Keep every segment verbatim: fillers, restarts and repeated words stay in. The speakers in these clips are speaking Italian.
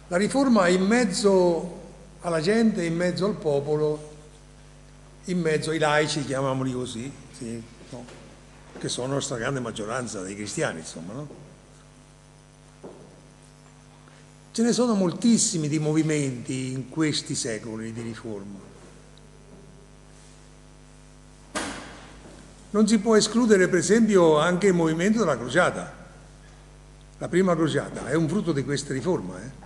La riforma in mezzo alla gente, in mezzo al popolo, in mezzo ai laici, chiamiamoli così, sì, no? Che sono la stragrande maggioranza dei cristiani, insomma, no? Ce ne sono moltissimi di movimenti in questi secoli di riforma. Non si può escludere, per esempio, anche il movimento della crociata. La prima crociata è un frutto di questa riforma, eh? Il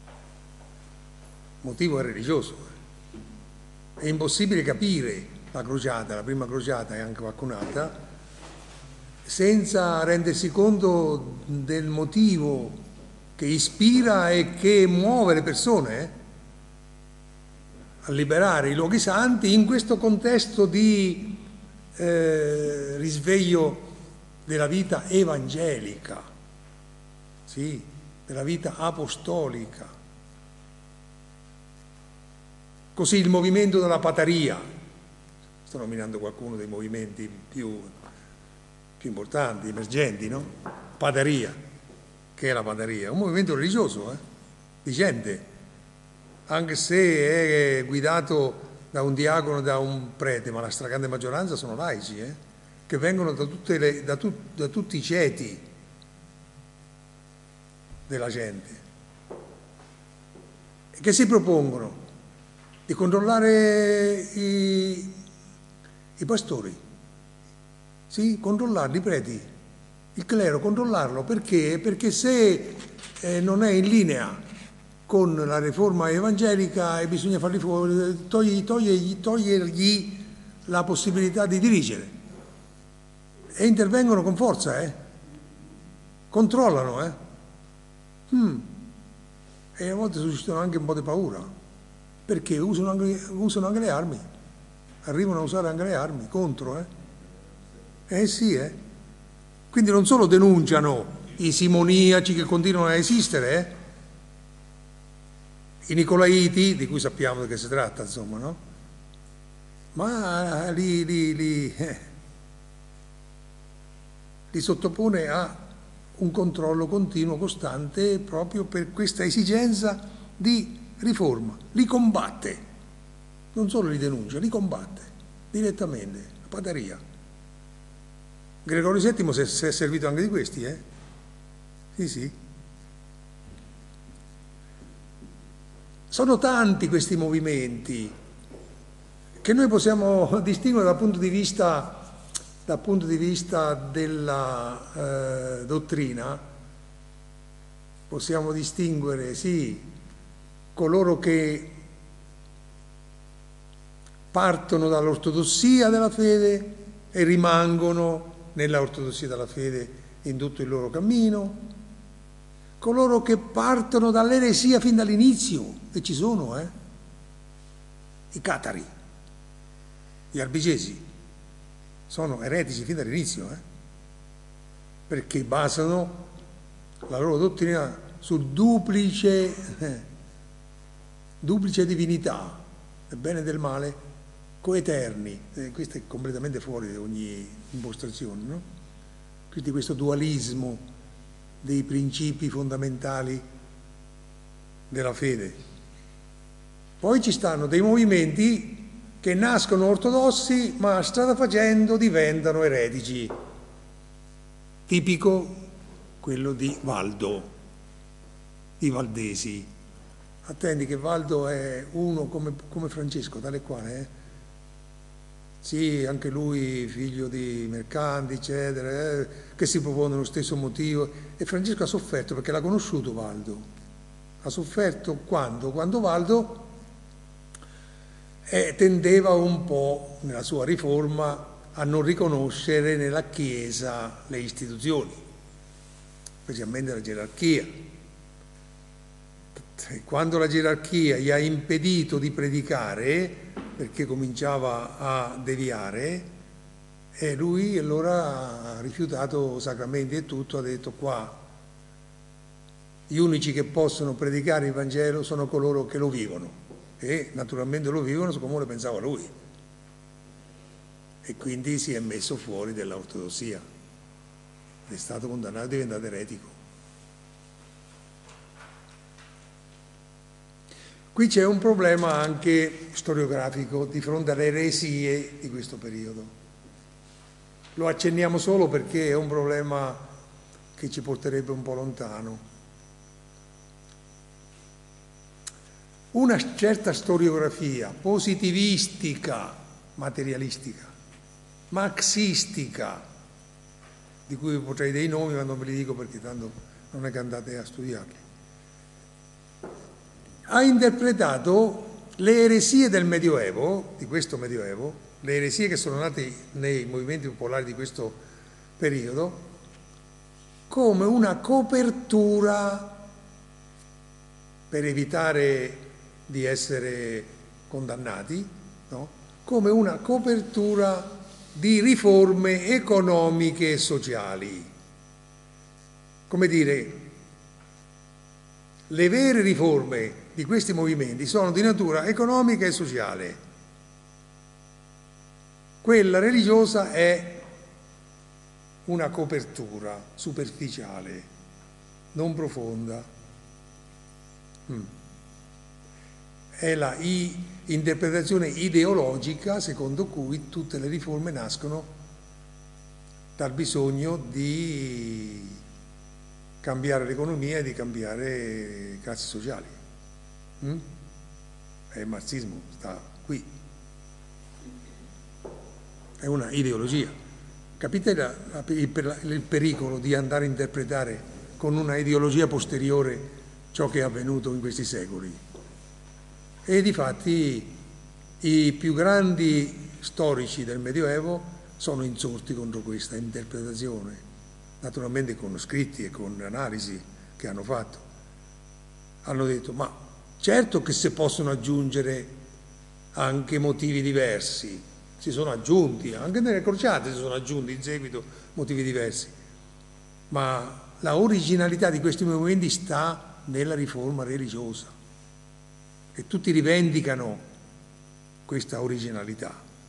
motivo è religioso. È impossibile capire la crociata, la prima crociata e anche qualcun'altra, senza rendersi conto del motivo che ispira e che muove le persone eh? a liberare i luoghi santi in questo contesto di eh, risveglio della vita evangelica, sì, della vita apostolica. Così il movimento della Pataria, sto nominando qualcuno dei movimenti più, più importanti, emergenti, no? Pataria. Che è la Pataria? Un movimento religioso, eh? Di gente, anche se è guidato da un diacono, da un prete, ma la stragrande maggioranza sono laici, eh? Che vengono da, tutte le, da, tu, da tutti i ceti della gente e che si propongono di controllare i, i pastori, sì, controllarli, i preti, il clero, controllarlo. Perché? Perché se eh, non è in linea con la riforma evangelica e bisogna farli fuori, togli, togliergli, togliergli la possibilità di dirigere. E intervengono con forza, eh? Controllano, eh? Mm. E a volte suscitano anche un po' di paura, perché usano anche, usano anche le armi, arrivano a usare anche le armi contro, eh? Eh sì, eh? Quindi non solo denunciano i simoniaci che continuano a esistere, eh? I nicolaiti, di cui sappiamo di che si tratta, insomma, no? Ma li, li, li, eh, li sottopone a un controllo continuo, costante, proprio per questa esigenza di riforma. Li combatte, non solo li denuncia, li combatte direttamente, la Pataria. Gregorio settimo si è, si è servito anche di questi, eh? Sì, sì. Sono tanti questi movimenti che noi possiamo distinguere dal punto di vista, dal punto di vista della eh, dottrina. Possiamo distinguere, sì, coloro che partono dall'ortodossia della fede e rimangono nella ortodossia della fede in tutto il loro cammino, coloro che partono dall'eresia fin dall'inizio, e ci sono, eh? I catari, gli albigesi, sono eretici fin dall'inizio, eh? Perché basano la loro dottrina su duplice, eh, duplice divinità, del bene e del male, coeterni. Eh, questo è completamente fuori da ogni impostazione, no? Quindi questo dualismo dei principi fondamentali della fede. Poi ci stanno dei movimenti che nascono ortodossi, ma strada facendo diventano eretici. Tipico quello di Valdo, i valdesi. Attenti che Valdo è uno come, come Francesco, tale quale, eh? Sì, anche lui figlio di mercanti, eccetera, eh, che si propone lo stesso motivo. E Francesco ha sofferto perché l'ha conosciuto Valdo. Ha sofferto quando? Quando Valdo eh, tendeva un po' nella sua riforma a non riconoscere nella Chiesa le istituzioni, specialmente la gerarchia. Quando la gerarchia gli ha impedito di predicare, perché cominciava a deviare, e lui allora ha rifiutato sacramenti e tutto, ha detto: qua gli unici che possono predicare il Vangelo sono coloro che lo vivono, e naturalmente lo vivono come lo pensava lui, e quindi si è messo fuori dall'ortodossia, è stato condannato, è diventato eretico. Qui c'è un problema anche storiografico di fronte alle eresie di questo periodo. Lo accenniamo solo perché è un problema che ci porterebbe un po' lontano. Una certa storiografia positivistica, materialistica, marxistica, di cui potrei dei nomi ma non ve li dico perché tanto non è che andate a studiarli, ha interpretato le eresie del Medioevo, di questo Medioevo, le eresie che sono nate nei movimenti popolari di questo periodo, come una copertura per evitare di essere condannati, no? Come una copertura di riforme economiche e sociali. Come dire, le vere riforme di questi movimenti sono di natura economica e sociale. Quella religiosa è una copertura superficiale, non profonda. Mm. È la i, interpretazione ideologica secondo cui tutte le riforme nascono dal bisogno di cambiare l'economia e di cambiare classi sociali. Mm? E il marxismo sta qui. È una ideologia. Capite la, la, il, il pericolo di andare a interpretare con una ideologia posteriore ciò che è avvenuto in questi secoli? E difatti i più grandi storici del Medioevo sono insorti contro questa interpretazione, naturalmente con scritti e con analisi che hanno fatto. Hanno detto, ma certo che si possono aggiungere anche motivi diversi, si sono aggiunti, anche nelle crociate si sono aggiunti in seguito motivi diversi, ma la originalità di questi movimenti sta nella riforma religiosa e tutti rivendicano questa originalità.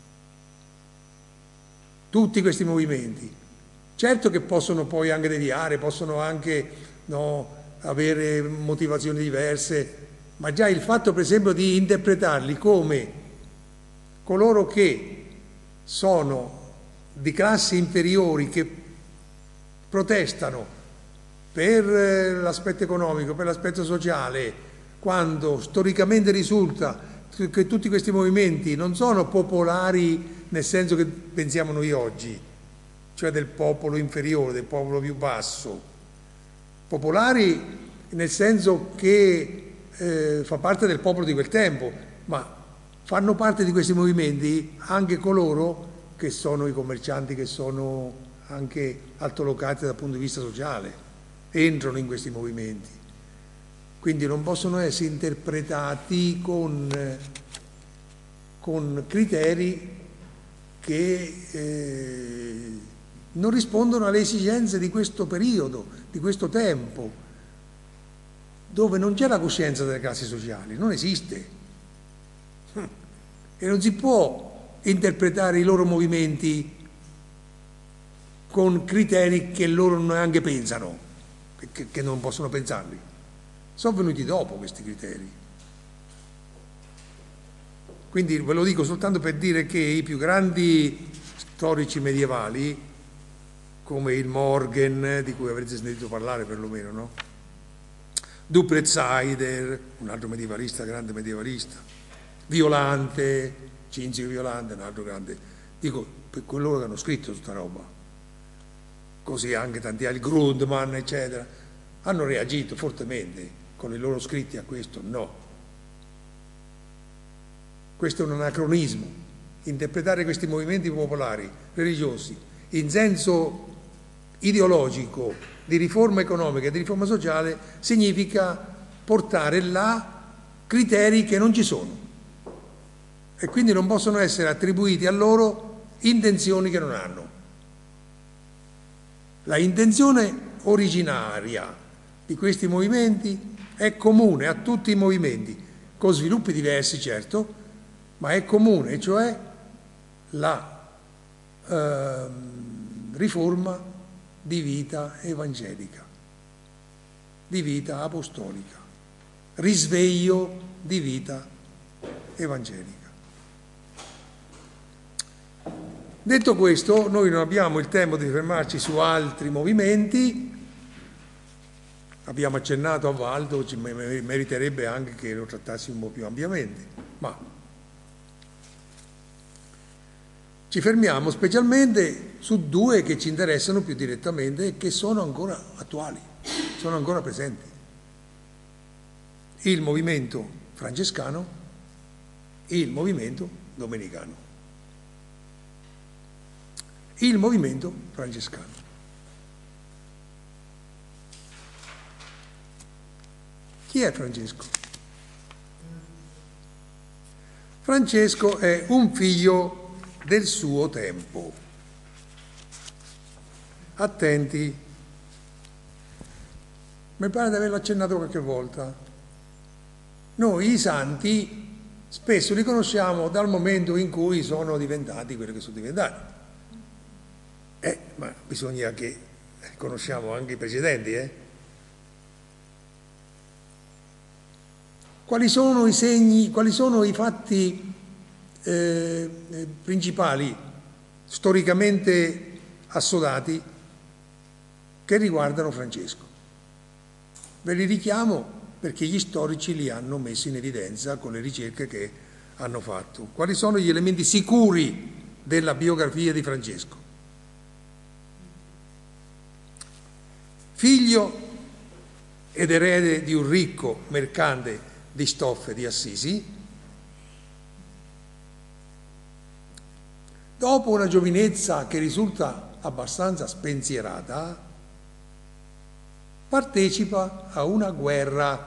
Tutti questi movimenti, certo che possono poi anche deviare, possono anche no, avere motivazioni diverse, ma già il fatto per esempio di interpretarli come coloro che sono di classi inferiori, che protestano per l'aspetto economico, per l'aspetto sociale, quando storicamente risulta che tutti questi movimenti non sono popolari nel senso che pensiamo noi oggi, cioè del popolo inferiore, del popolo più basso, popolari nel senso che eh, fa parte del popolo di quel tempo, ma fanno parte di questi movimenti anche coloro che sono i commercianti, che sono anche altolocati dal punto di vista sociale, entrano in questi movimenti. Quindi non possono essere interpretati con, con criteri che eh, non rispondono alle esigenze di questo periodo, di questo tempo, dove non c'è la coscienza delle classi sociali, non esiste. E non si può interpretare i loro movimenti con criteri che loro neanche pensano, che, che non possono pensarli. Sono venuti dopo questi criteri. Quindi ve lo dico soltanto per dire che i più grandi storici medievali, come il Morgan, di cui avrete sentito parlare perlomeno, no? Duplezaider, un altro medievalista, grande medievalista, Violante, Cinzio Violante, un altro grande, dico per coloro che hanno scritto tutta roba, così anche tanti altri, Grundmann, eccetera, hanno reagito fortemente con i loro scritti a questo. No, questo è un anacronismo. Interpretare questi movimenti popolari religiosi in senso ideologico di riforma economica e di riforma sociale significa portare là criteri che non ci sono e quindi non possono essere attribuiti a loro intenzioni che non hanno. La intenzione originaria di questi movimenti è comune a tutti i movimenti, con sviluppi diversi certo, ma è comune, cioè la eh, riforma di vita evangelica, di vita apostolica, risveglio di vita evangelica. Detto questo, noi non abbiamo il tempo di fermarci su altri movimenti, abbiamo accennato a Waldo, ci meriterebbe anche che lo trattassimo un po' più ampiamente, ma ci fermiamo specialmente su due che ci interessano più direttamente e che sono ancora attuali, sono ancora presenti. Il movimento francescano e il movimento domenicano. Il movimento francescano. Chi è Francesco? Francesco è un figlio del suo tempo. Attenti, mi pare di averlo accennato qualche volta. Noi i santi spesso li conosciamo dal momento in cui sono diventati quelli che sono diventati. Eh, ma bisogna che conosciamo anche i precedenti, eh? Quali sono i segni, quali sono i fatti eh, principali, storicamente assodati, che riguardano Francesco? Ve li richiamo perché gli storici li hanno messi in evidenza con le ricerche che hanno fatto. Quali sono gli elementi sicuri della biografia di Francesco? Figlio ed erede di un ricco mercante di stoffe di Assisi, dopo una giovinezza che risulta abbastanza spensierata, partecipa a una guerra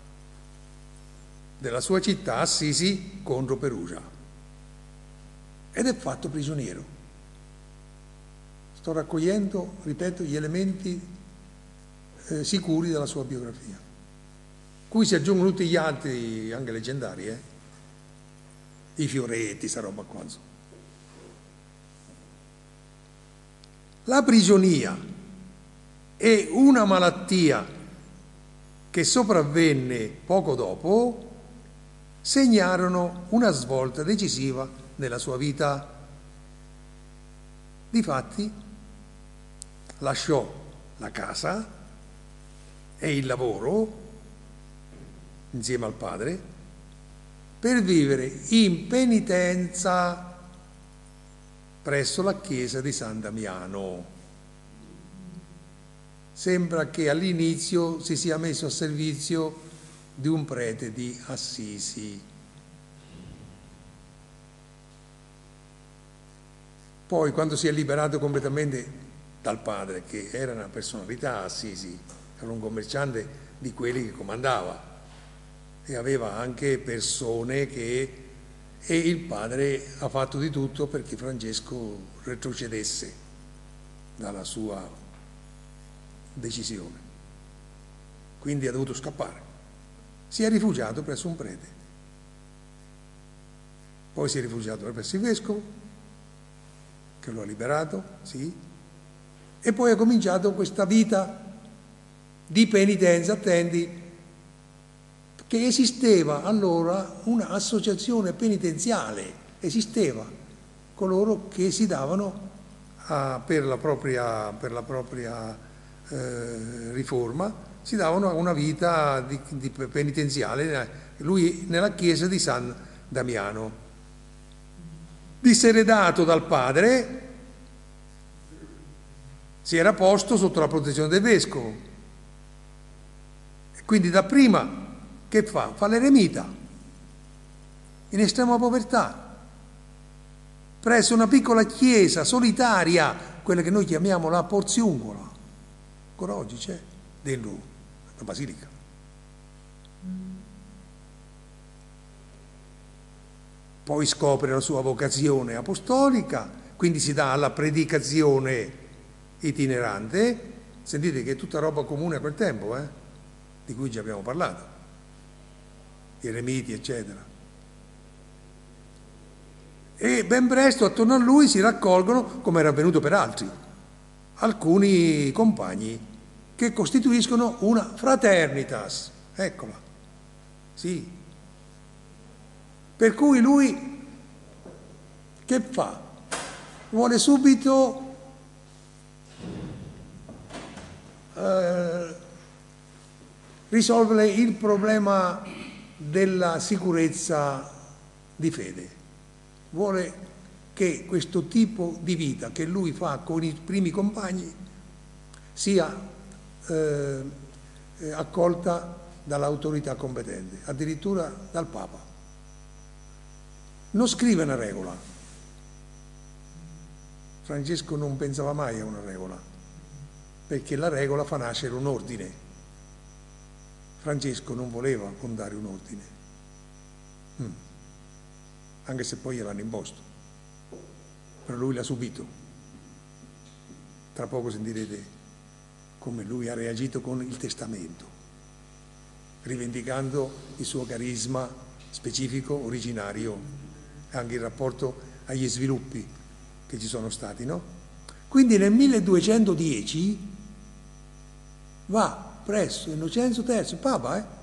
della sua città, Assisi, contro Perugia, ed è fatto prigioniero. Sto raccogliendo, ripeto, gli elementi Eh, sicuri della sua biografia, cui si aggiungono tutti gli altri, anche leggendari, eh? I fioretti, sta roba qua. La prigionia e una malattia che sopravvenne poco dopo segnarono una svolta decisiva nella sua vita. Difatti lasciò la casa e il lavoro insieme al padre per vivere in penitenza presso la chiesa di San Damiano. Sembra che all'inizio si sia messo a servizio di un prete di Assisi. Poi, quando si è liberato completamente dal padre, che era una personalità Assisi, era un commerciante di quelli che comandava e aveva anche persone che... e il padre ha fatto di tutto perché Francesco retrocedesse dalla sua decisione. Quindi ha dovuto scappare. Si è rifugiato presso un prete. Poi si è rifugiato presso il vescovo, che lo ha liberato, sì, e poi ha cominciato questa vita di penitenza, attendi, che esisteva allora un'associazione penitenziale, esisteva coloro che si davano a, per la propria, per la propria eh, riforma, si davano a una vita di, di penitenziale, lui nella chiesa di San Damiano, diseredato dal padre, si era posto sotto la protezione del vescovo. Quindi dapprima che fa? Fa l'eremita, in estrema povertà, presso una piccola chiesa solitaria, quella che noi chiamiamo la Porziungola, ancora oggi c'è dentro la basilica. Poi scopre la sua vocazione apostolica, quindi si dà alla predicazione itinerante. Sentite che è tutta roba comune a quel tempo, eh? Di cui già abbiamo parlato, gli eremiti, eccetera. E ben presto attorno a lui si raccolgono, come era avvenuto per altri, alcuni compagni che costituiscono una fraternitas. Eccola, sì, Per cui lui che fa? Vuole subito eh, risolvere il problema della sicurezza di fede. Vuole che questo tipo di vita che lui fa con i primi compagni sia eh, accolta dall'autorità competente, addirittura dal Papa. Non scrive una regola. Francesco non pensava mai a una regola, perché la regola fa nascere un ordine. Francesco non voleva fondare un ordine, mm. anche se poi gliel'hanno imposto, però lui l'ha subito. Tra poco sentirete come lui ha reagito con il testamento, rivendicando il suo carisma specifico, originario, anche in rapporto agli sviluppi che ci sono stati, no? Quindi nel milleduecentodieci va presso Innocenzo terzo, Papa, eh?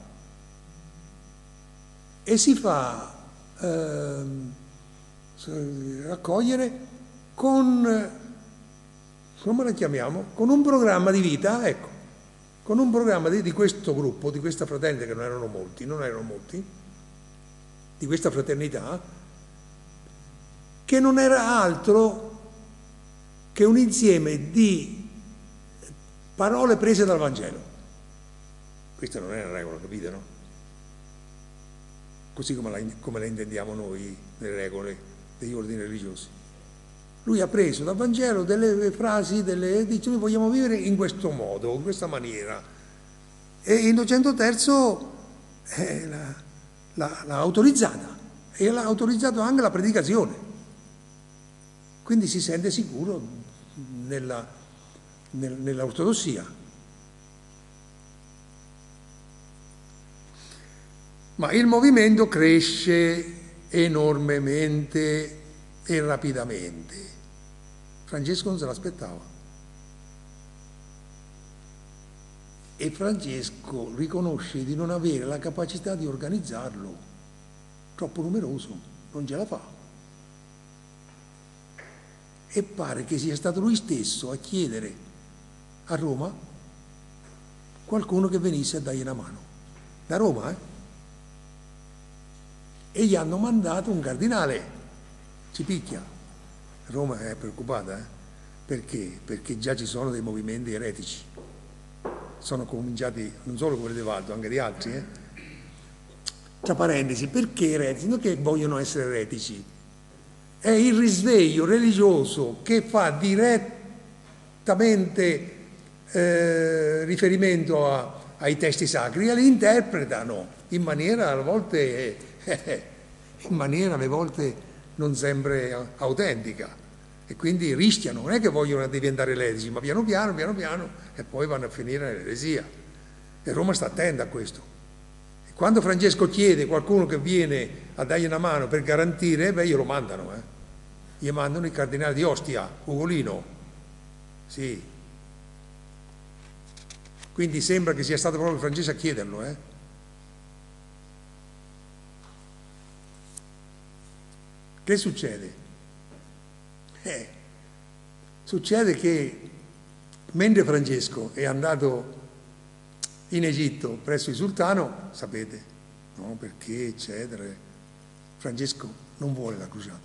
e si fa eh, raccogliere con, come la chiamiamo? Con un programma di vita, ecco, con un programma di, di questo gruppo, di questa fraternità, che non erano molti, non erano molti, di questa fraternità, che non era altro che un insieme di parole prese dal Vangelo. Questa non è una regola, capite, no? Così come la, come la intendiamo noi, le regole degli ordini religiosi. Lui ha preso dal Vangelo delle frasi, delle, dice noi vogliamo vivere in questo modo, in questa maniera. E Innocento terzo eh, l'ha, l'ha, l'ha autorizzata e l'ha autorizzato anche la predicazione. Quindi si sente sicuro nella, nel, nell'ortodossia. Ma il movimento cresce enormemente e rapidamente. Francesco non se l'aspettava. E Francesco riconosce di non avere la capacità di organizzarlo. Troppo numeroso, non ce la fa. E pare che sia stato lui stesso a chiedere a Roma qualcuno che venisse a dargli una mano. Da Roma, eh? E gli hanno mandato un cardinale, ci picchia. Roma è preoccupata, eh? Perché? Perché già ci sono dei movimenti eretici. Sono cominciati non solo quelli di Valdo, anche di altri, eh? Tra parentesi, perché eretici? Non che vogliono essere eretici. È il risveglio religioso che fa direttamente eh, riferimento a, ai testi sacri e li interpretano in maniera a volte, eh, in maniera alle volte non sempre autentica, e quindi rischiano, non è che vogliono diventare eretici, ma piano piano, piano piano, e poi vanno a finire nell'eresia. E Roma sta attenta a questo. E quando Francesco chiede qualcuno che viene a dargli una mano per garantire, beh, glielo mandano, eh. Gli mandano il cardinale di Ostia, Ugolino. Sì. Quindi sembra che sia stato proprio Francesco a chiederlo, eh. Che succede? Eh, succede che mentre Francesco è andato in Egitto presso il sultano, sapete, no, perché eccetera, Francesco non vuole la crociata.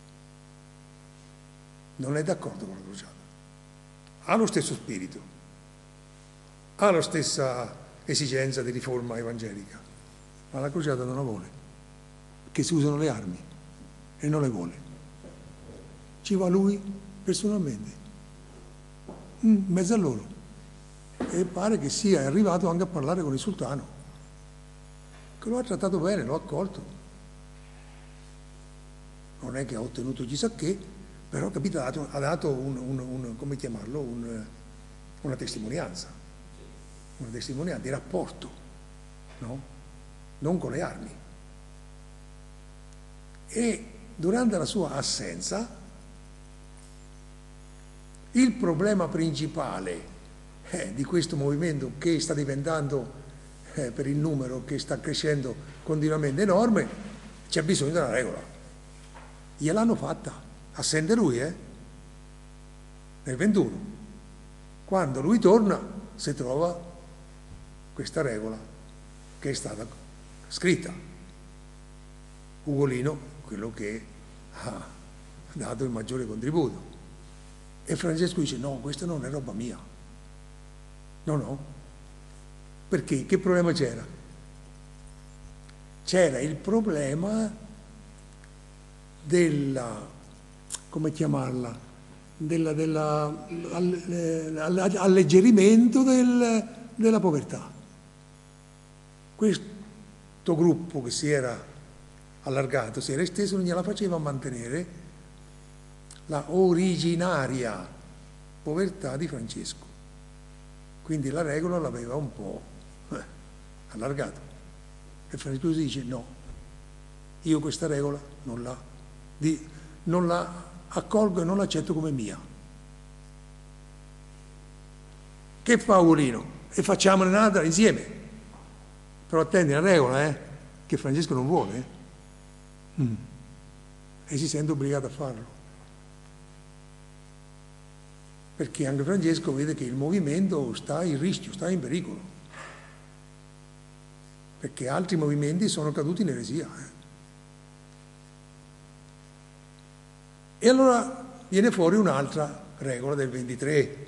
Non è d'accordo con la crociata, ha lo stesso spirito, ha la stessa esigenza di riforma evangelica, ma la crociata non la vuole, perché si usano le armi e non le vuole. Ci va lui personalmente, in mezzo a loro, e pare che sia arrivato anche a parlare con il sultano, che lo ha trattato bene, lo ha accolto. Non è che ha ottenuto chissà che, però capito, ha dato, ha dato un, un, un, come chiamarlo, un, una testimonianza, una testimonianza di rapporto, no? Non con le armi. E durante la sua assenza, il problema principale eh, di questo movimento, che sta diventando, eh, per il numero che sta crescendo continuamente enorme, c'è bisogno della regola. Gliel'hanno fatta, assente lui, eh? Nel ventuno. Quando lui torna, si trova questa regola che è stata scritta. Ugolino, quello che ha dato il maggiore contributo. E Francesco dice: no, questa non è roba mia. No, no. Perché? Che problema c'era? C'era il problema della, come chiamarla, della, della alleggerimento del, della povertà. Questo gruppo che si era allargato, si era esteso, non gliela faceva mantenere la originaria povertà di Francesco. Quindi la regola l'aveva un po' eh, allargato. E Francesco dice: no, io questa regola non la, di, non la accolgo e non l'accetto come mia. Che fa Ugolino? E facciamone un'altra insieme. Però attendi la regola, eh, che Francesco non vuole. Eh. Mm. E si sente obbligato a farlo. Perché anche Francesco vede che il movimento sta in rischio, sta in pericolo. Perché altri movimenti sono caduti in eresia. Eh. E allora viene fuori un'altra regola del ventitré,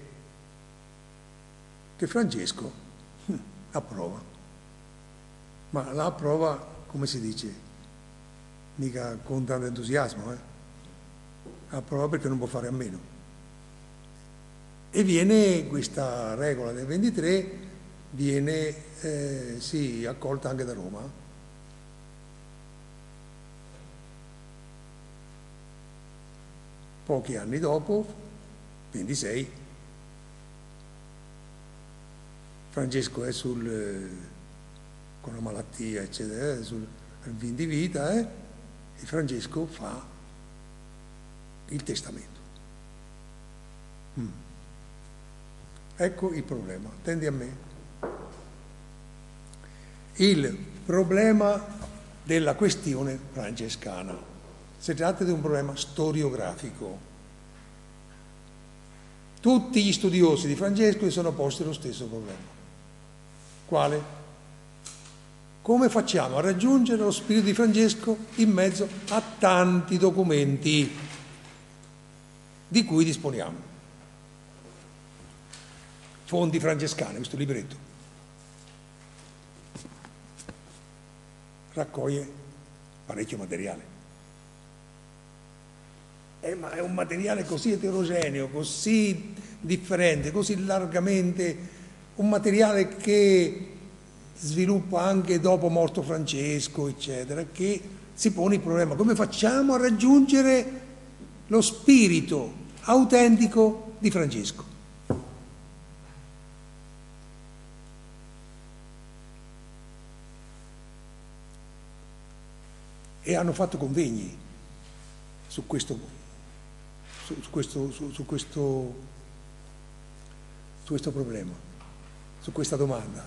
che Francesco hm, approva. Ma la approva, come si dice, mica con tanto entusiasmo, eh? Approva perché non può fare a meno. E viene questa regola del ventitré, viene eh, sì, accolta anche da Roma. Pochi anni dopo, ventisei, Francesco è sul, eh, con la malattia, eccetera, sul fin di vita, eh, e Francesco fa il testamento. Mm. Ecco il problema, attendi a me. Il problema della questione francescana. Si tratta di un problema storiografico. Tutti gli studiosi di Francesco si sono posti lo stesso problema. Quale? Come facciamo a raggiungere lo spirito di Francesco in mezzo a tanti documenti di cui disponiamo? Fonti francescane, questo libretto raccoglie parecchio materiale. Eh, ma è un materiale così eterogeneo, così differente, così largamente, un materiale che sviluppa anche dopo morto Francesco, eccetera, che si pone il problema: come facciamo a raggiungere lo spirito autentico di Francesco? E hanno fatto convegni su questo, su, su questo, su, su questo, su questo problema, su questa domanda.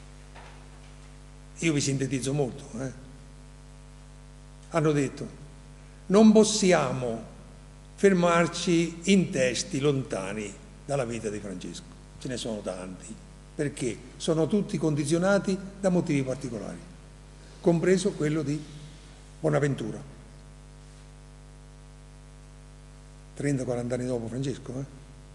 Io vi sintetizzo molto. Eh. Hanno detto: non possiamo fermarci in testi lontani dalla vita di Francesco. Ce ne sono tanti, perché sono tutti condizionati da motivi particolari, compreso quello di Bonaventura, trenta quaranta anni dopo Francesco, eh?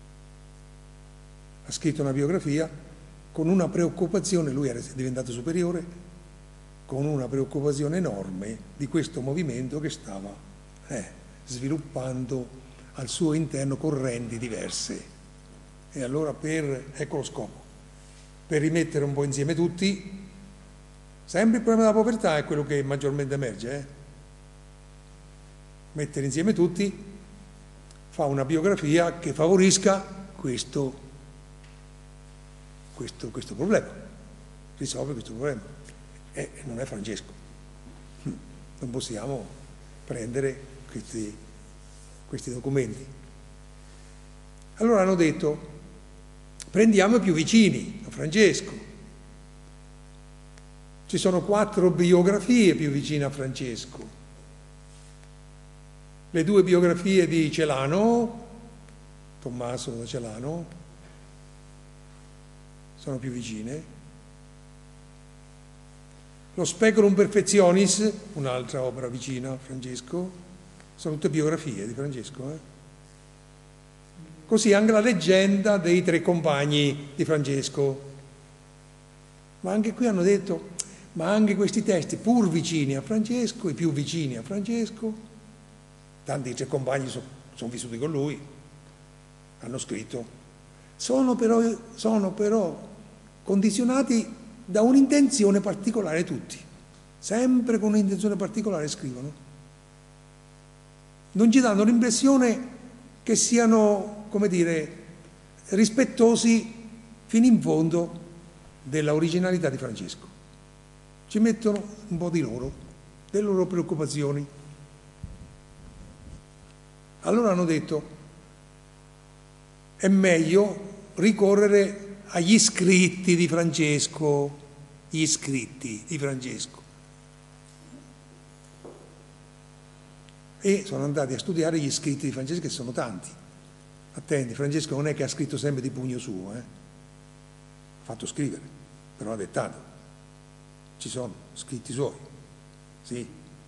Ha scritto una biografia con una preoccupazione, lui era diventato superiore, con una preoccupazione enorme di questo movimento che stava eh, sviluppando al suo interno correnti diverse. E allora per, ecco lo scopo, per rimettere un po' insieme tutti. Sempre il problema della povertà è quello che maggiormente emerge. Eh? Mettere insieme tutti fa una biografia che favorisca questo, questo, questo problema, risolve questo problema. E non è Francesco. Non possiamo prendere questi, questi documenti. Allora hanno detto: prendiamo i più vicini a Francesco. Ci sono quattro biografie più vicine a Francesco. le due biografie di Celano, Tommaso da Celano, sono più vicine. Lo Speculum Perfectionis, un'altra opera vicina a Francesco, sono tutte biografie di Francesco. Eh? Così anche la leggenda dei tre compagni di Francesco. Ma anche qui hanno detto, ma anche questi testi, pur vicini a Francesco, i più vicini a Francesco, tanti tre compagni sono son vissuti con lui, hanno scritto, sono però, sono però condizionati da un'intenzione particolare tutti, sempre con un'intenzione particolare scrivono. Non ci danno l'impressione che siano, come dire, rispettosi fino in fondo della originalità di Francesco. Ci mettono un po' di loro, delle loro preoccupazioni. Allora hanno detto, è meglio ricorrere agli scritti di Francesco, gli scritti di Francesco. E sono andati a studiare gli scritti di Francesco, che sono tanti. Attenti, Francesco non è che ha scritto sempre di pugno suo, eh? Ha fatto scrivere, però ha dettato. Ci sono scritti suoi, sì.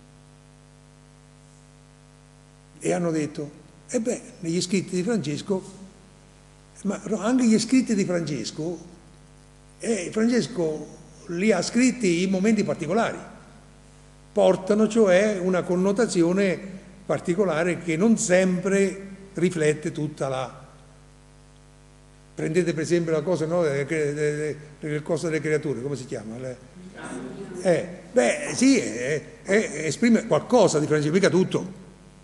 E hanno detto, e beh, negli scritti di Francesco, ma anche gli scritti di Francesco, eh, Francesco li ha scritti in momenti particolari, portano cioè una connotazione particolare che non sempre riflette tutta la... Prendete per esempio la cosa, no, le, le, le cose delle creature, come si chiama? Le, eh, beh, sì, eh, eh, esprime qualcosa di Francesco, mica tutto.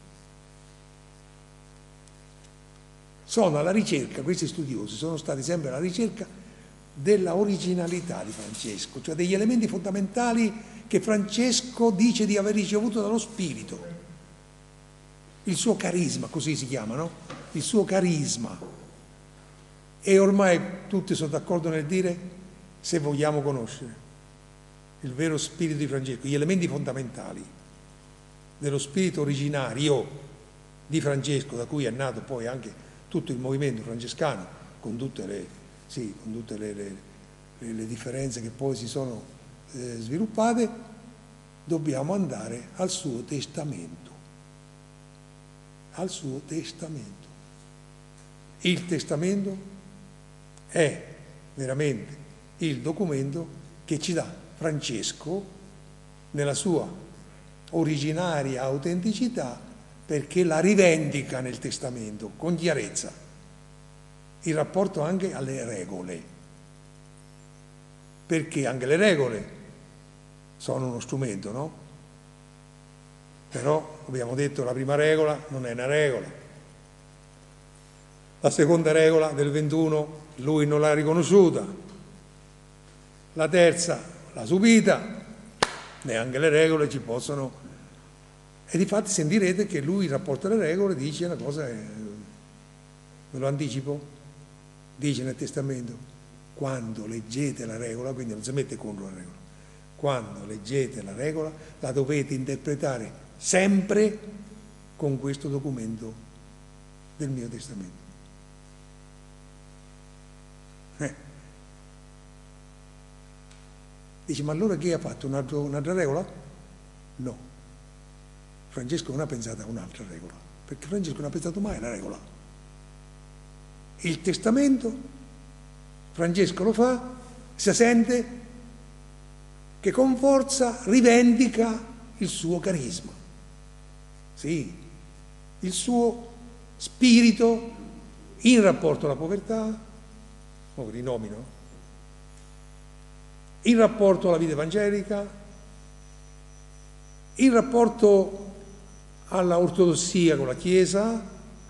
Sono alla ricerca, questi studiosi sono stati sempre alla ricerca della originalità di Francesco, cioè degli elementi fondamentali che Francesco dice di aver ricevuto dallo Spirito. Il suo carisma, così si chiama, no? Il suo carisma. E ormai tutti sono d'accordo nel dire, se vogliamo conoscere il vero spirito di Francesco, gli elementi fondamentali dello spirito originario di Francesco, da cui è nato poi anche tutto il movimento francescano, con tutte le, sì, con tutte le, le, le, le differenze che poi si sono eh, sviluppate, dobbiamo andare al suo testamento. Al suo testamento. Il testamento è veramente il documento che ci dà Francesco nella sua originaria autenticità, perché la rivendica nel testamento con chiarezza, il rapporto anche alle regole, perché anche le regole sono uno strumento, no? Però abbiamo detto la prima regola non è una regola, la seconda regola del ventuno lui non l'ha riconosciuta, la terza l'ha subita, neanche le regole ci possono. E difatti sentirete che lui, in rapporto alle regole, dice una cosa, eh, ve lo anticipo, dice nel testamento, quando leggete la regola, quindi non si mette contro la regola, quando leggete la regola la dovete interpretare sempre con questo documento del mio testamento. Eh. Dice, ma allora chi ha fatto un'altra, un'altra regola? No. Francesco non ha pensato a un'altra regola, perché Francesco non ha pensato mai alla regola. Il testamento, Francesco lo fa, si sente che con forza rivendica il suo carisma, sì, il suo spirito in rapporto alla povertà, oh, rinomino, in rapporto alla vita evangelica, in rapporto alla ortodossia con la Chiesa,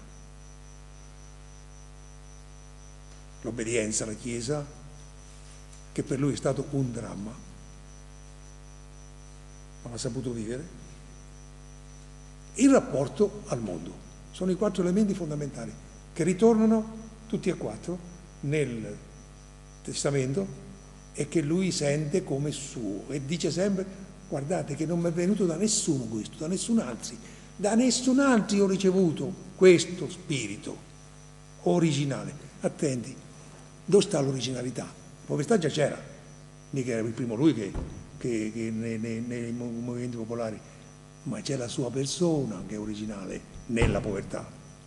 l'obbedienza alla Chiesa, che per lui è stato un dramma, ma l'ha saputo vivere, il rapporto al mondo. Sono i quattro elementi fondamentali che ritornano tutti e quattro nel testamento e che lui sente come suo e dice sempre, guardate che non mi è venuto da nessuno questo, da nessun altro, Da nessun altro ho ricevuto questo spirito originale. Attenti, dove sta l'originalità? La povertà già c'era, mica era il primo lui che, che, che nei, nei, nei movimenti popolari, ma c'è la sua persona che è originale nella povertà.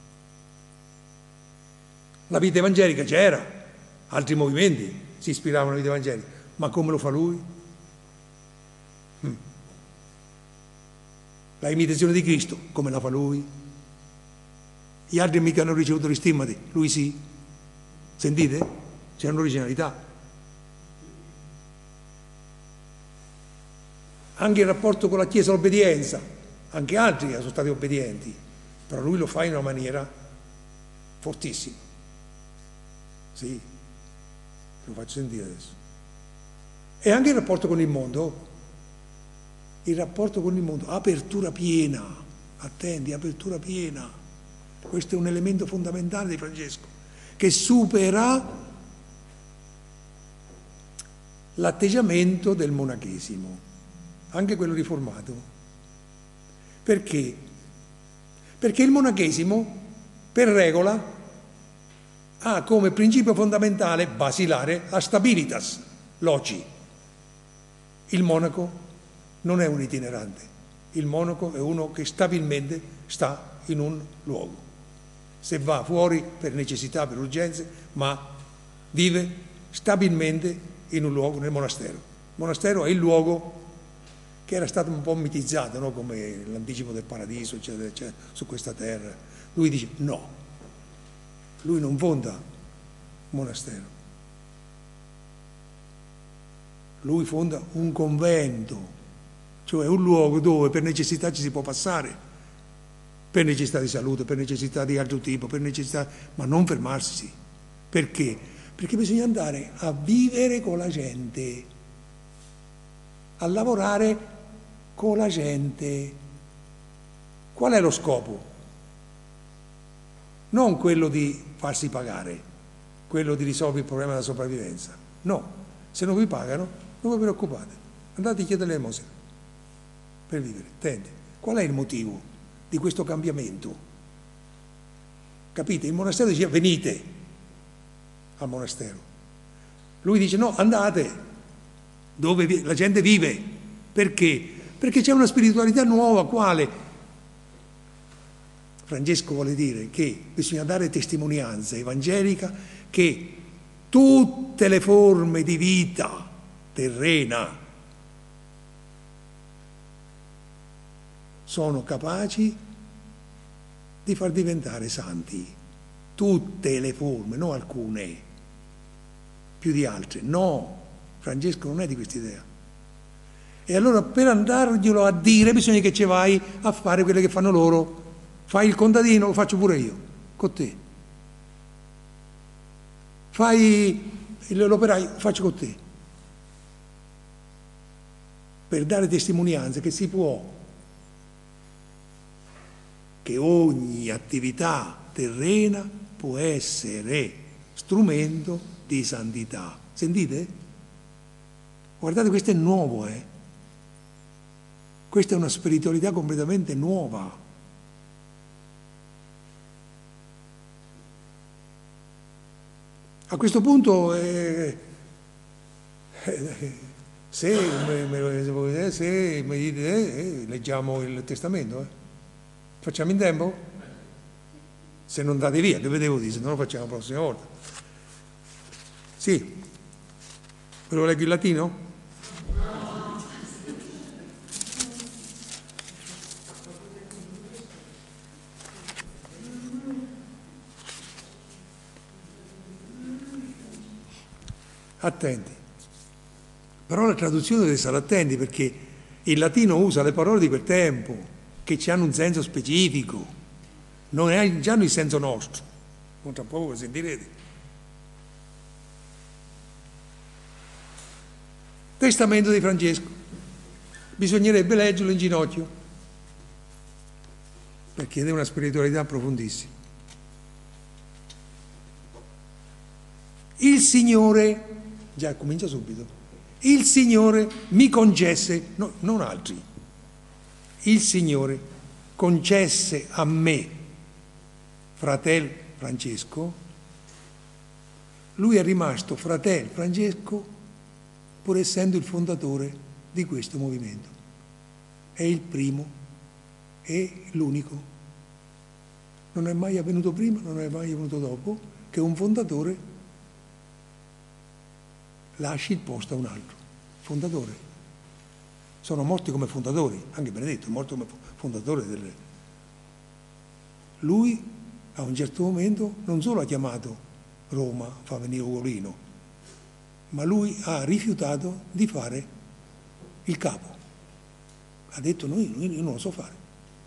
La vita evangelica c'era, altri movimenti si ispiravano alla vita evangelica, ma come lo fa lui? Hmm. La imitazione di Cristo, come la fa lui? Gli altri mica hanno ricevuto gli stimmati, lui sì. Sentite? C'è un'originalità. Anche il rapporto con la Chiesa, l'obbedienza, anche altri sono stati obbedienti, però lui lo fa in una maniera fortissima. Sì, lo faccio sentire adesso. E anche il rapporto con il mondo, il rapporto con il mondo, apertura piena, attenti, apertura piena. Questo è un elemento fondamentale di Francesco, che supera l'atteggiamento del monachesimo, anche quello riformato. Perché? Perché il monachesimo, per regola, ha come principio fondamentale, basilare, la stabilitas, loci. Il monaco non è un itinerante, il monaco è uno che stabilmente sta in un luogo. Se va fuori per necessità, per urgenze, ma vive stabilmente in un luogo, nel monastero. Il monastero è il luogo che era stato un po' mitizzato, no? Come l'anticipo del paradiso, eccetera, eccetera, su questa terra. Lui dice no, lui non fonda un monastero, lui fonda un convento, cioè un luogo dove per necessità ci si può passare, per necessità di salute, per necessità di altro tipo, per necessità, ma non fermarsi. Perché? Perché bisogna andare a vivere con la gente, a lavorare con la gente. Qual è lo scopo? Non quello di farsi pagare, quello di risolvere il problema della sopravvivenza. No, se non vi pagano, non vi preoccupate, andate a chiedere l'elemosina per vivere. Attenti, qual è il motivo di questo cambiamento? Capite? Il monastero dice venite al monastero, lui dice no, andate dove la gente vive. Perché? Perché c'è una spiritualità nuova. Quale? Francesco vuole dire che bisogna dare testimonianza evangelica che tutte le forme di vita terrena sono capaci di far diventare santi. Tutte le forme, non alcune, più di altre. No, Francesco non è di quest'idea. E allora per andarglielo a dire bisogna che ci vai a fare quelle che fanno loro. Fai il contadino, lo faccio pure io, con te. Fai l'operaio, lo faccio con te. Per dare testimonianza che si può, che ogni attività terrena può essere strumento di santità. Sentite? Guardate, questo è nuovo, eh? Questa è una spiritualità completamente nuova. A questo punto, eh, eh, se, me, se mi dite, eh, leggiamo il testamento, eh. Facciamo in tempo? Se non andate via, che vedevo dire, se non lo facciamo la prossima volta. Sì? Ve lo leggo in latino? Attenti. Però la traduzione deve stare attenti, perché il latino usa le parole di quel tempo che ci hanno un senso specifico, non è già il senso nostro. Non tra poco lo sentirete. Testamento di Francesco. Bisognerebbe leggerlo in ginocchio, perché è una spiritualità profondissima. Il Signore, già comincia subito, il Signore mi concesse, no, non altri, il Signore concesse a me, fratel Francesco, lui è rimasto fratel Francesco pur essendo il fondatore di questo movimento. È il primo, è l'unico. Non è mai avvenuto prima, non è mai avvenuto dopo che un fondatore lasci il posto a un altro. Fondatore. Sono morti come fondatori, anche Benedetto è morto come fondatore del... Lui a un certo momento non solo ha chiamato Roma, fa venire Ugolino, ma lui ha rifiutato di fare il capo. Ha detto no, io non lo so fare.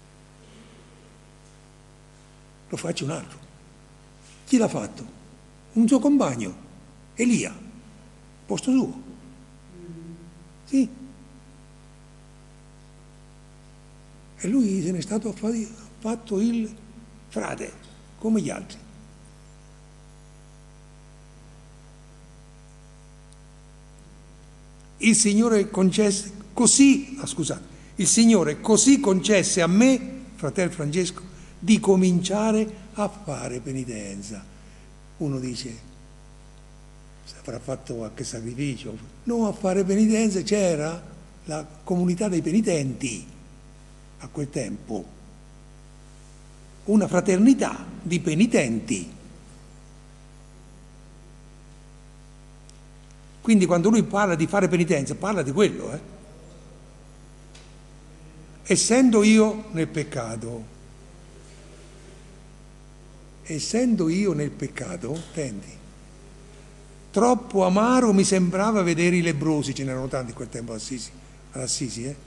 Lo faccio un altro. Chi l'ha fatto? Un suo compagno, Elia, posto suo. Sì. E lui se n'è stato fatto il frate, come gli altri. Il Signore concesse così, ah, scusate, il Signore così concesse a me, fratello Francesco, di cominciare a fare penitenza. Uno dice, se avrà fatto qualche sacrificio. No, a fare penitenza c'era la comunità dei penitenti a quel tempo, una fraternità di penitenti. Quindi quando lui parla di fare penitenza, parla di quello, eh? Essendo io nel peccato, essendo io nel peccato, intendi, troppo amaro mi sembrava vedere i lebbrosi, ce n'erano tanti in quel tempo ad Assisi, ad Assisi, eh?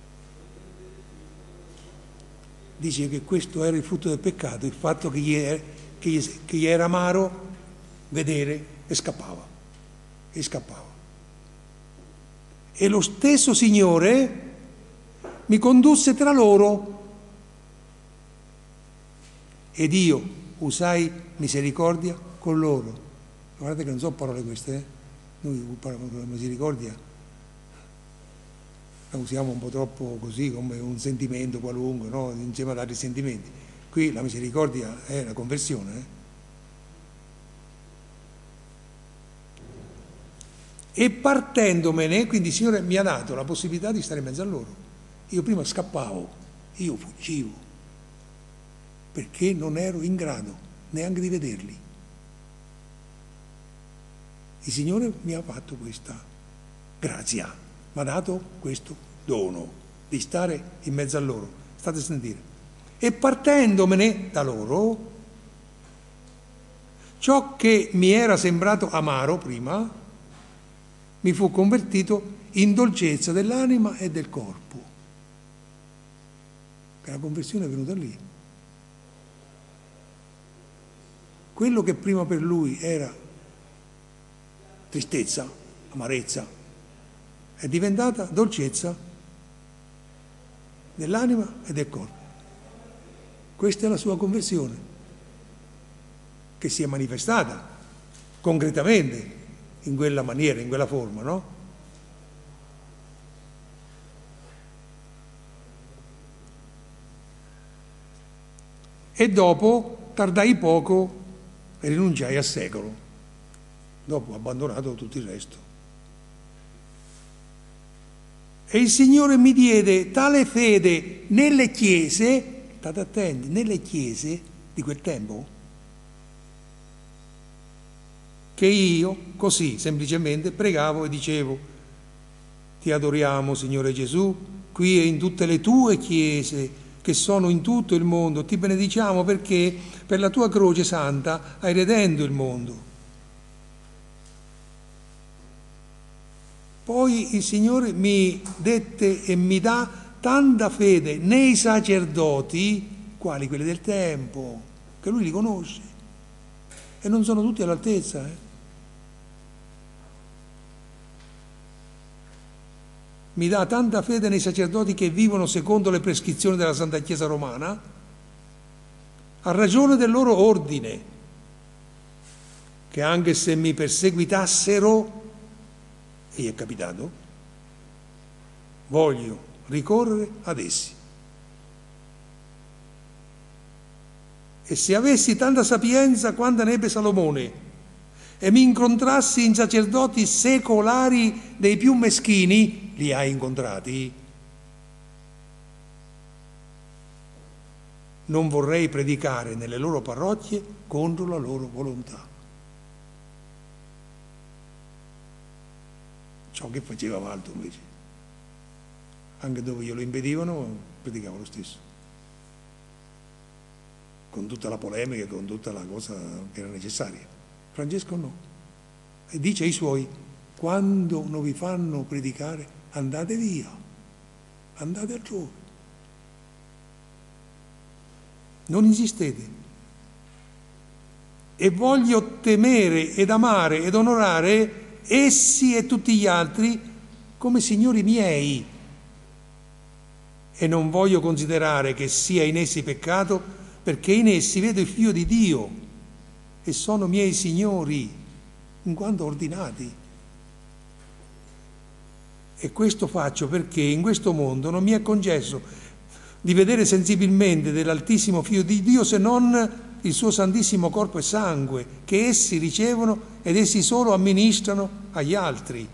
Dice che questo era il frutto del peccato, il fatto che gli era, che gli, che gli era amaro vedere e scappava. E scappava. E lo stesso Signore mi condusse tra loro ed io usai misericordia con loro. Guardate che non sono parole queste, eh? Noi parliamo della misericordia, la usiamo un po' troppo così come un sentimento qualunque, no? Insieme ad altri sentimenti. Qui la misericordia è la conversione, eh? E partendomene, quindi il Signore mi ha dato la possibilità di stare in mezzo a loro. Io prima scappavo, io fuggivo, perché non ero in grado neanche di vederli. Il Signore mi ha fatto questa grazia, mi ha dato questo dono di stare in mezzo a loro. State a sentire. E partendomene da loro, ciò che mi era sembrato amaro prima, mi fu convertito in dolcezza dell'anima e del corpo. Che la conversione è venuta lì. Quello che prima per lui era tristezza, amarezza, è diventata dolcezza dell'anima e del corpo. Questa è la sua conversione, che si è manifestata concretamente in quella maniera, in quella forma, no? E dopo tardai poco e rinunciai al secolo, dopo ho abbandonato tutto il resto. E il Signore mi diede tale fede nelle chiese, state attenti, nelle chiese di quel tempo, che io così semplicemente pregavo e dicevo: ti adoriamo, Signore Gesù, qui e in tutte le tue chiese che sono in tutto il mondo, ti benediciamo perché per la tua croce santa hai redento il mondo. Poi il Signore mi dette e mi dà tanta fede nei sacerdoti, quali quelli del tempo, che lui li conosce, e non sono tutti all'altezza, eh? Mi dà tanta fede nei sacerdoti che vivono secondo le prescrizioni della Santa Chiesa Romana, a ragione del loro ordine, che anche se mi perseguitassero, e gli è capitato, voglio ricorrere ad essi. E se avessi tanta sapienza quanta ne ebbe Salomone, e mi incontrassi in sacerdoti secolari dei più meschini, li hai incontrati? Non vorrei predicare nelle loro parrocchie contro la loro volontà. Ciò che faceva Valdo invece, anche dove glielo impedivano, predicava lo stesso, con tutta la polemica, con tutta la cosa che era necessaria. Francesco no, e dice ai suoi: quando non vi fanno predicare, andate via, andate altrove, non insistete. E voglio temere ed amare ed onorare essi e tutti gli altri come signori miei, e non voglio considerare che sia in essi peccato, perché in essi vedo il Figlio di Dio e sono miei signori in quanto ordinati. E questo faccio perché in questo mondo non mi è concesso di vedere sensibilmente dell'Altissimo Figlio di Dio se non il suo santissimo corpo e sangue, che essi ricevono ed essi solo amministrano agli altri.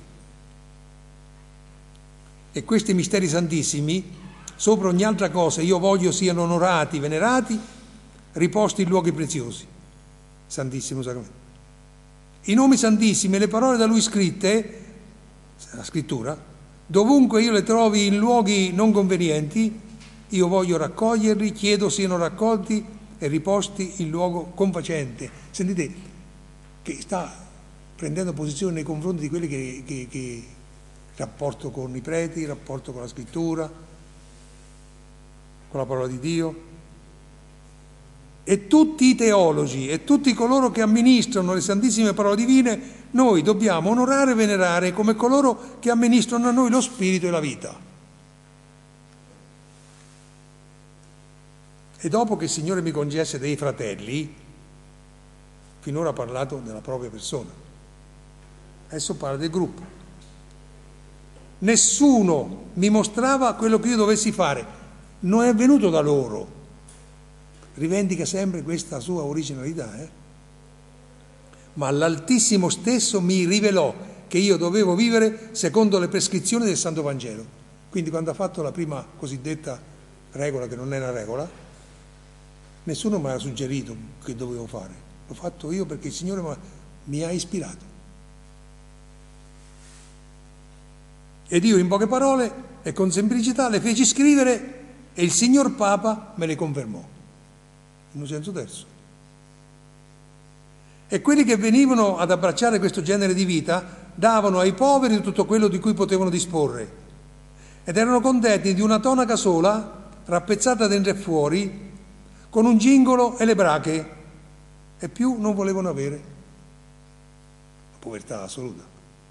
E questi misteri santissimi, sopra ogni altra cosa, io voglio siano onorati, venerati, riposti in luoghi preziosi. Santissimo Sacramento. I nomi santissimi e le parole da lui scritte, la scrittura, dovunque io le trovi in luoghi non convenienti, io voglio raccoglierli, chiedo siano raccolti e riposti in luogo confacente. Sentite che sta prendendo posizione nei confronti di quelli che, che, che rapporto con i preti, rapporto con la scrittura, con la parola di Dio. E tutti i teologi e tutti coloro che amministrano le santissime parole divine, noi dobbiamo onorare e venerare come coloro che amministrano a noi lo spirito e la vita. E dopo che il Signore mi concesse dei fratelli, finora ha parlato della propria persona, adesso parla del gruppo. Nessuno mi mostrava quello che io dovessi fare, non è venuto da loro, rivendica sempre questa sua originalità, eh? Ma l'Altissimo stesso mi rivelò che io dovevo vivere secondo le prescrizioni del Santo Vangelo. Quindi quando ha fatto la prima cosiddetta regola, che non è una regola, nessuno mi ha suggerito che dovevo fare, l'ho fatto io perché il Signore mi ha ispirato. Ed io in poche parole e con semplicità le feci scrivere e il signor Papa me le confermò, in un senso terzo. E quelli che venivano ad abbracciare questo genere di vita davano ai poveri tutto quello di cui potevano disporre ed erano contenti di una tonaca sola, rappezzata dentro e fuori, con un gingolo e le brache, e più non volevano avere. La povertà assoluta.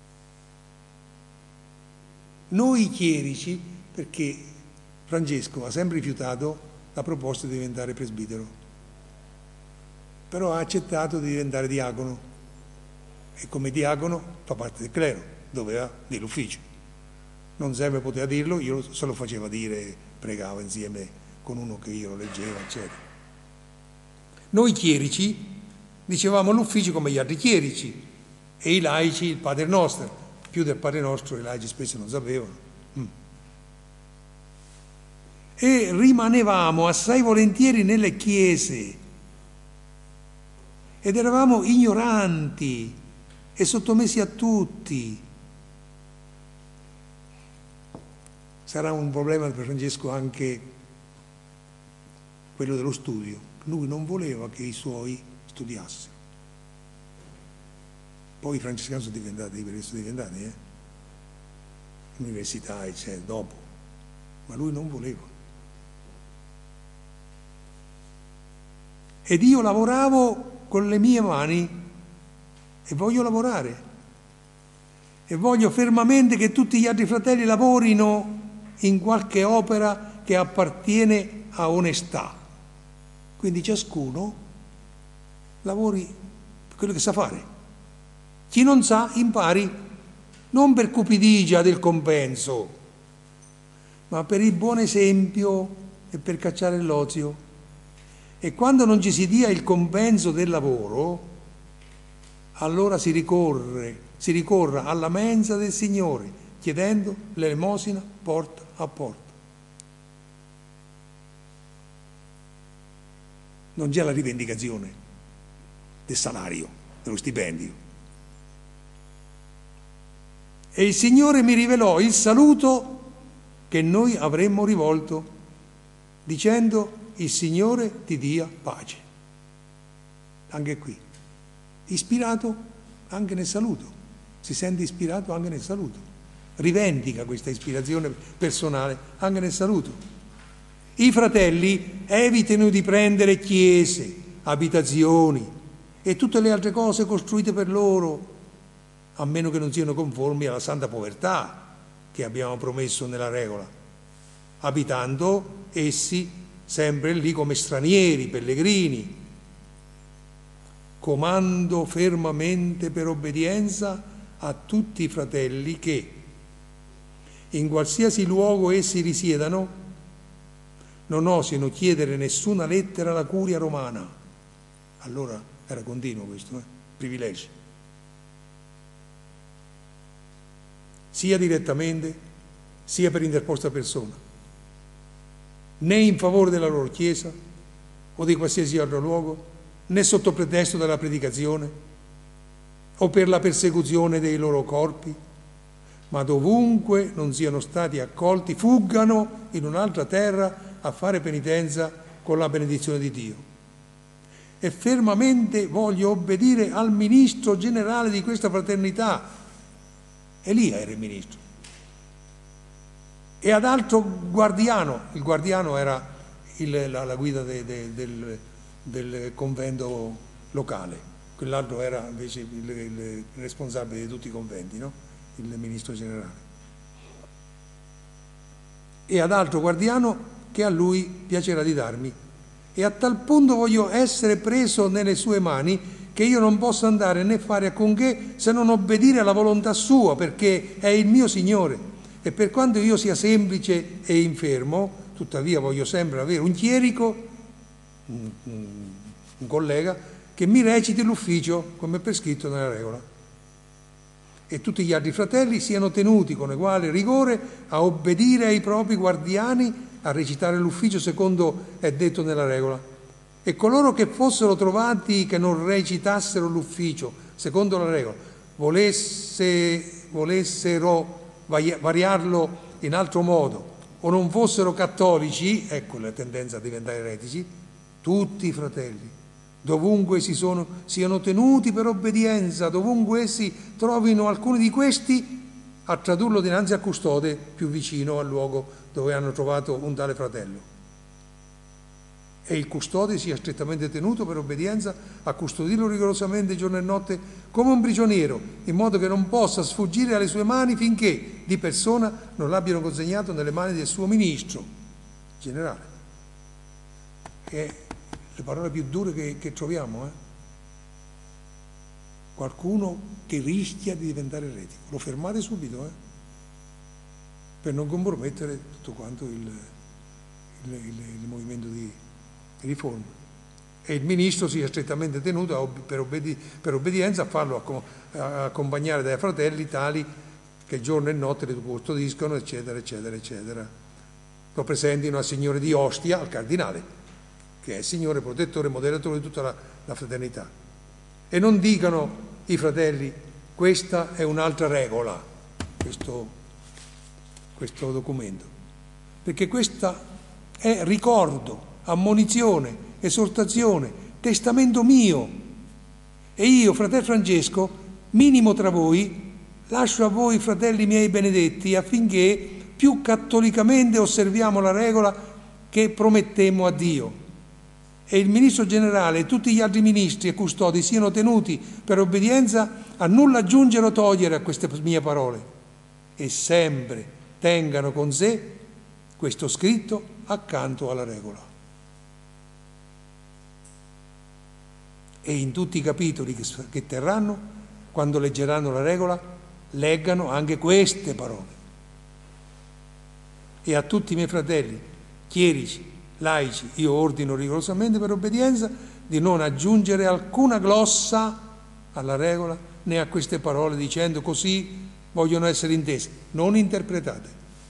Noi chierici, perché Francesco ha sempre rifiutato la proposta di diventare presbitero, però ha accettato di diventare diacono e come diacono fa parte del clero, doveva dire l'ufficio. Non sempre poteva dirlo, io se lo faceva dire, pregava insieme con uno che io lo leggeva, eccetera. Noi chierici dicevamo l'ufficio come gli altri chierici e i laici il Padre Nostro. Più del Padre Nostro i laici spesso non sapevano. Mm. E rimanevamo assai volentieri nelle chiese ed eravamo ignoranti e sottomessi a tutti. Sarà un problema per Francesco anche quello dello studio. Lui non voleva che i suoi studiassero. Poi i francescani sono diventati, per sono diventati, eh? Università, eccetera, dopo. Ma lui non voleva. Ed io lavoravo con le mie mani e voglio lavorare. E voglio fermamente che tutti gli altri fratelli lavorino in qualche opera che appartiene a onestà. Quindi ciascuno lavori per quello che sa fare. Chi non sa impari, non per cupidigia del compenso, ma per il buon esempio e per cacciare l'ozio. E quando non ci si dia il compenso del lavoro, allora si ricorre, si ricorra alla mensa del Signore, chiedendo l'elemosina porta a porta. Non c'è la rivendicazione del salario, dello stipendio. E il Signore mi rivelò il saluto che noi avremmo rivolto, dicendo: il Signore ti dia pace. Anche qui, ispirato anche nel saluto, si sente ispirato anche nel saluto, rivendica questa ispirazione personale anche nel saluto. I fratelli evitino di prendere chiese, abitazioni e tutte le altre cose costruite per loro, a meno che non siano conformi alla santa povertà che abbiamo promesso nella regola, abitando essi sempre lì come stranieri, pellegrini. Comando fermamente per obbedienza a tutti i fratelli che, in qualsiasi luogo essi risiedano, non osino chiedere nessuna lettera alla curia romana. Allora era continuo questo, eh? Privilegio. Sia direttamente, sia per interposta persona, né in favore della loro chiesa o di qualsiasi altro luogo, né sotto pretesto della predicazione o per la persecuzione dei loro corpi, ma dovunque non siano stati accolti, fuggano in un'altra terra a fare penitenza con la benedizione di Dio. E fermamente voglio obbedire al ministro generale di questa fraternità. Elia era il ministro. E ad altro guardiano, il guardiano era il, la, la guida de, de, del, del convento locale, quell'altro era invece il, il responsabile di tutti i conventi, no? Il ministro generale. E ad altro guardiano che a lui piacerà di darmi. E a tal punto voglio essere preso nelle sue mani che io non posso andare né fare alcunché se non obbedire alla volontà sua, perché è il mio Signore. E per quanto io sia semplice e infermo, tuttavia voglio sempre avere un chierico, un, un, un collega, che mi reciti l'ufficio come è prescritto nella regola. E tutti gli altri fratelli siano tenuti con uguale rigore a obbedire ai propri guardiani, a recitare l'ufficio secondo è detto nella regola. E coloro che fossero trovati che non recitassero l'ufficio secondo la regola, volesse, volessero variarlo in altro modo, o non fossero cattolici, ecco la tendenza a diventare eretici, tutti i fratelli, dovunque si sono, siano tenuti per obbedienza, dovunque essi trovino alcuni di questi, a tradurlo dinanzi al custode più vicino al luogo dove hanno trovato un tale fratello. E il custode sia strettamente tenuto per obbedienza a custodirlo rigorosamente giorno e notte come un prigioniero, in modo che non possa sfuggire alle sue mani finché di persona non l'abbiano consegnato nelle mani del suo ministro generale. Che è le parole più dure che, che troviamo, eh? Qualcuno che rischia di diventare eretico, lo fermate subito, eh? Per non compromettere tutto quanto il, il, il, il movimento di riforma. E il ministro sia strettamente tenuto a, per, obbedi, per obbedienza a farlo accompagnare dai fratelli tali che giorno e notte lo custodiscono, eccetera, eccetera, eccetera. Lo presentino al Signore di Ostia, al cardinale, che è il Signore protettore e moderatore di tutta la, la fraternità. E non dicano i fratelli: questa è un'altra regola, questo, questo documento, perché questa è ricordo, ammonizione, esortazione, testamento mio. E io, fratel Francesco, minimo tra voi, lascio a voi, fratelli miei benedetti, affinché più cattolicamente osserviamo la regola che promettemmo a Dio. E il ministro generale e tutti gli altri ministri e custodi siano tenuti per obbedienza a nulla aggiungere o togliere a queste mie parole, e sempre tengano con sé questo scritto accanto alla regola. E in tutti i capitoli che, che terranno, quando leggeranno la regola, leggano anche queste parole. E a tutti i miei fratelli, chierici, laici, io ordino rigorosamente per obbedienza di non aggiungere alcuna glossa alla regola né a queste parole dicendo così vogliono essere intese, non interpretate,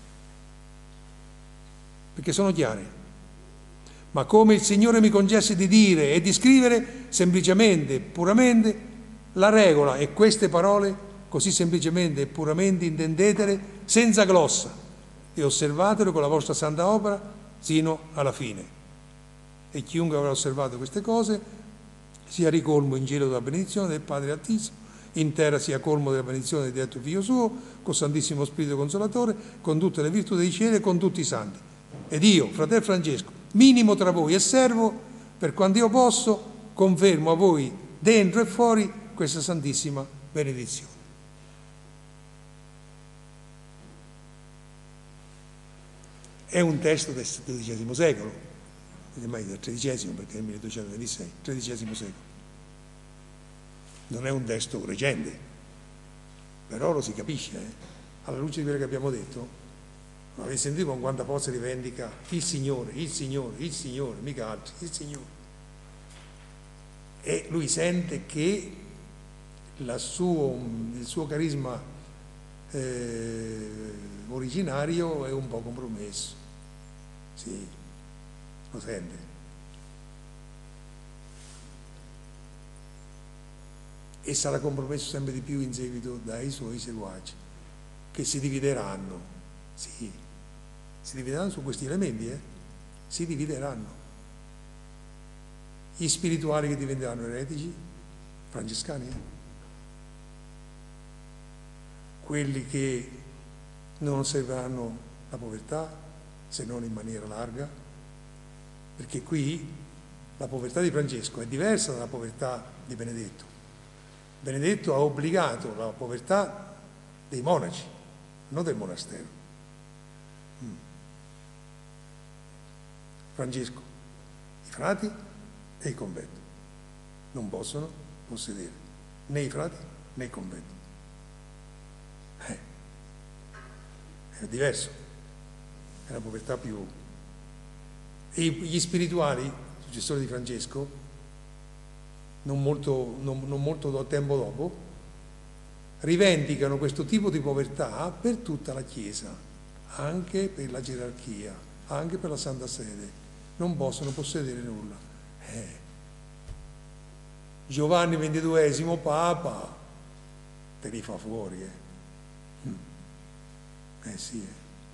perché sono chiare. Ma come il Signore mi concesse di dire e di scrivere, semplicemente e puramente, la regola e queste parole, così semplicemente e puramente intendetele, senza glossa, e osservatelo con la vostra santa opera sino alla fine. E chiunque avrà osservato queste cose sia ricolmo in cielo della benedizione del Padre Altissimo, in terra sia colmo della benedizione del detto Figlio suo, col Santissimo Spirito Consolatore, con tutte le virtù dei cieli e con tutti i santi. Ed io, fratello Francesco, minimo tra voi e servo, per quanto io posso, confermo a voi dentro e fuori questa santissima benedizione. È un testo del dodicesimo secolo, ormai del tredicesimo perché è il milleduecentoventisei, tredicesimo secolo. Non è un testo recente, però lo si capisce, eh? Alla luce di quello che abbiamo detto. Avete sentito con quanta forza rivendica il Signore, il Signore, il Signore, mica altri, il Signore. E lui sente che la suo, il suo carisma eh, originario è un po' compromesso. Sì, lo sente. E sarà compromesso sempre di più in seguito dai suoi seguaci, che si divideranno. Sì, si divideranno su questi elementi, eh? Si divideranno. Gli spirituali che diventeranno eretici, francescani, eh? Quelli che non osserveranno la povertà, se non in maniera larga, perché qui la povertà di Francesco è diversa dalla povertà di Benedetto. Benedetto ha obbligato la povertà dei monaci, non del monastero. Mm. Francesco, i frati e il convento non possono possedere né i frati né il convento. Eh, è diverso, è una povertà più... E gli spirituali, successori di Francesco, non molto, non, non molto tempo dopo, rivendicano questo tipo di povertà per tutta la Chiesa, anche per la gerarchia, anche per la Santa Sede. Non possono possedere nulla. Eh. Giovanni ventiduesimo, Papa, te li fa fuori. Eh, mm. eh sì. Eh.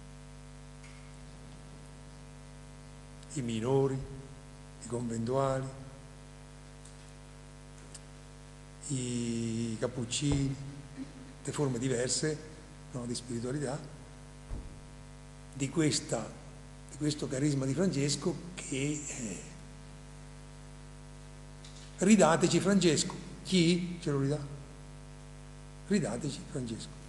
I minori, i conventuali, i cappuccini, le forme diverse, no, di spiritualità, di, questa, di questo carisma di Francesco che eh, ridateci Francesco. Chi ce lo ridà? Ridateci Francesco.